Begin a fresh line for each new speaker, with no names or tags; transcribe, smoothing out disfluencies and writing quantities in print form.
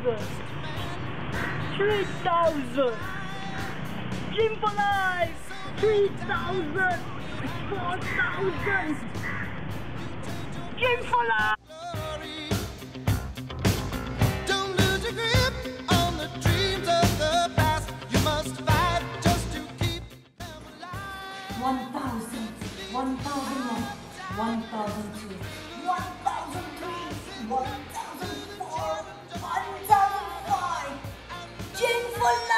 3,000. Dream for life. 3,000. 4,000. Dream for life.
Don't lose your grip on the dreams of the past. You must fight just to keep them alive.
1,000, 1,001, 1,002, 1,003, 1,004, 1,005. Gin for life.